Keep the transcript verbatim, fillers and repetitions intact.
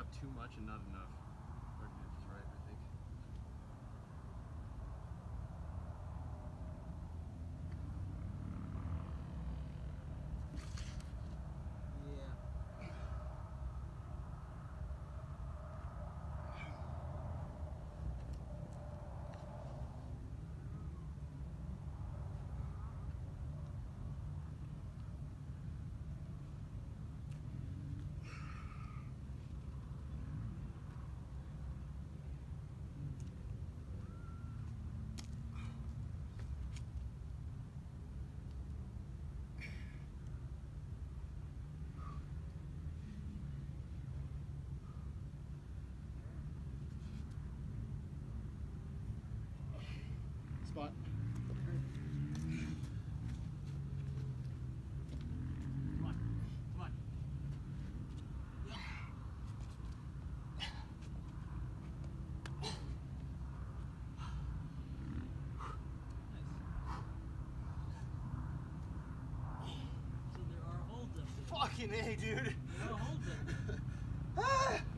up too much and not enough. thirty minutes is right, I think. Spot. Come on. Come on. Yeah. Nice. So there are holds up there. Fucking A, dude. There are holds up there.